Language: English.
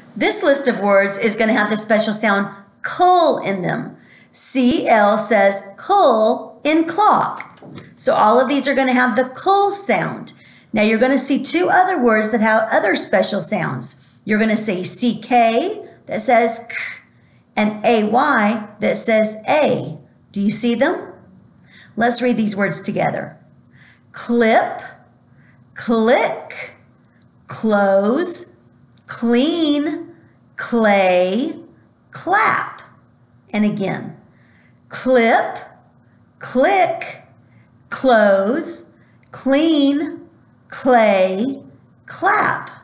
This list of words is going to have the special sound cull in them. CL says cull in clock. So all of these are going to have the cull sound. Now you're going to see two other words that have other special sounds. You're going to see CK that says k and AY that says A. Do you see them? Let's read these words together. Clip, click, close, clean, clay, clap. And again, clip, click, close, clean, clay, clap.